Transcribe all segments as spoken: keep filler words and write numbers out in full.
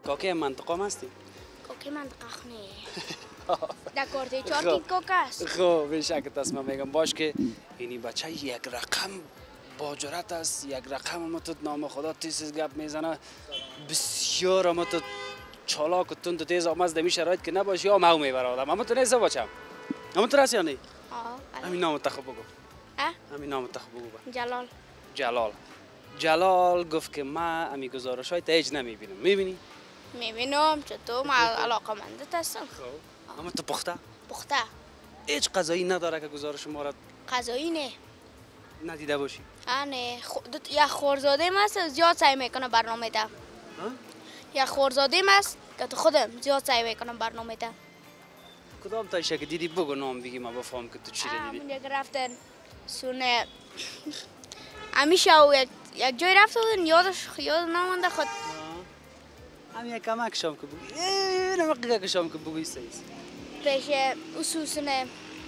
کاکه منطقه هم هستی؟ کاکه منطقه خونه در کارت چهار کی کاکه است. خب بیشک تصمیم میگم باش که اینی بچه یک رقم با جرأت است، یک رقم ما تو نام خدا تیز گپ میزنه، بسیار ما تو چالاک و تند و تیز آمد در شرایط که نباشی یا مو میبره آدم. اما تو نیست بچم، اما تو راست یا نه؟ آه همین نام تخو بگو. اه همین نام تخو بگو با. جلال. جلال. جلال گفت که من امی گزارش های تایج نمیبینم. میبینی؟ میبینم چطور من علاقه مندت هستم. خب اما تو پخته؟ پخته. هیچ قضایی نداره که گزارش ما را قضایی نه. ندیده باشی؟ آه نه خود یک خورزاده است زیاد سعی میکنه برنامه ده. یک خورزاده است که تو خودم زیاد سعی میکنم برنامه ده. کدام تایشه که دیدی بگو نام بگی من بفهم که تو چی دیدی. همون یک رفتن سونه همیشه او یک یک جای رفته بودن یادش یاد نمانده خود. همین یک کمک شام که بگی. ای نمک که شام که بگی سیز. پیش اصوصونه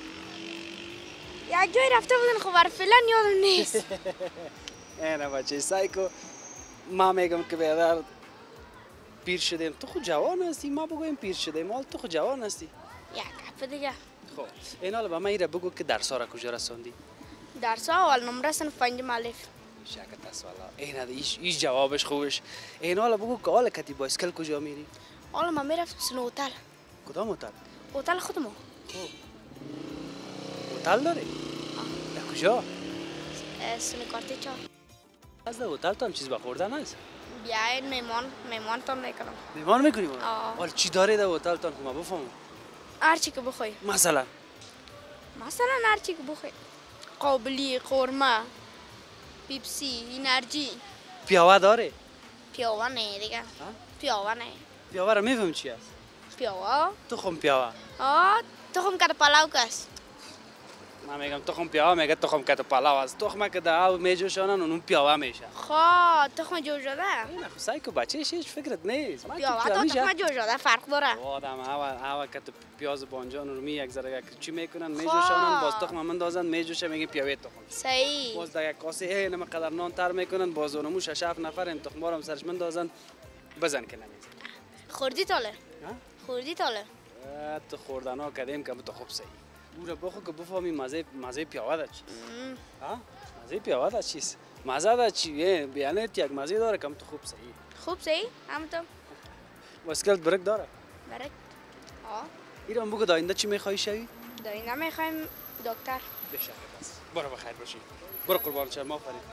یک جای رفته بودن خب فعلا یادم نیست. نه بچه سایکو ما میگم که بیادر پیر شدیم. تو خود جوان هستی، ما بگویم پیر شدیم، مال تو خود جوان هستی. یک گپ دیگه. خب این حالا به من ایره بگو که درس ها را کجا رساندی؟ درس ها اول نمره صنف پنجم الف. شکت است والا. این ایش ایش جوابش خوبش. این حالا بگو که حالا کتی بایسکل کجا میری؟ حالا من میرفتم سن هتل. کدام هتل؟ هتل خودمو. خب هتل داری؟ در کجا؟ سن کارت چهار. از در هتل تو هم چیز بخوردن هست؟ بیاین میمان میمان تان میکنم. میمان میکنی ما؟ آه. حالا چی داری در هتل تان که ما بفهمم؟ هر چی که بخوای. مثلا؟ مثلا هر چی که بخوای. قابلی، قورمه، پیپسی، انرژی. پیاوه داره؟ پیاوه نه دیگه. پیاوه نه. پیاوه را میفهم چی است؟ پیاوه؟ تخم پیاوه. آه تخم کد پلاو کس. من میگم تخم پیاوه میگه تخم کد پلاو است. تخم که در آب میجوشانن اون پیاوه میشه. خواه تخم جور شده. نه خب سایکو بچه هیچ فکرت نیست. پیاوه تا تخم جور شده فرق داره. آدم اول اول که تو پیاز بانجان رو می یک ذره چی میکنن میجوشانن باز تخم مندازن میجوشه میگه پیاوه تخم. صحیح. باز در یک کاسه ای نم قدر نان تر میکنن باز اونمو شش هفت نفر این تخم رو سرش مندازن بزن که نمیزن. خوردی تاله؟ خوردی تاله؟ تو خوردن ها کردیم که تو خوب صحیح. بوره بخو که بفهمی مزه مزه پیاوه ده چی؟ ها؟ مزه پیاوه ده چیست؟ مزه ده چیه؟ بیانه یک مزه داره که تو خوب صحیح. خوب صحیح؟ هم تو؟ واسکلت برک داره؟ برک؟ آه. ایران بگو داینده چی میخوایی شوی؟ داینده میخوایم دکتر. بشه بس. برو بخیر باشی. برو قربان شم آفرین.